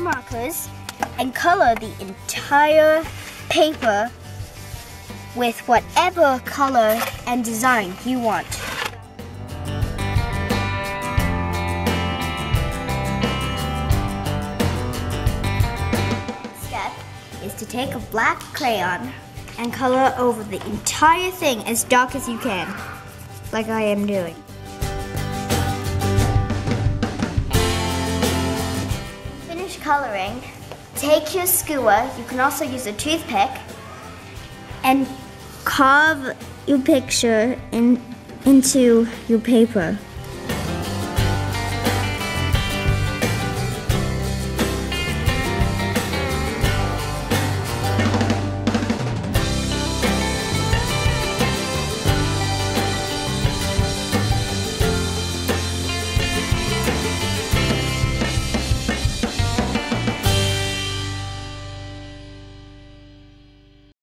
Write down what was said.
markers and color the entire paper with whatever color and design you want. Step is to take a black crayon and color over the entire thing as dark as you can, like I am doing. Finish coloring, take your skewer, you can also use a toothpick, and carve your picture into your paper.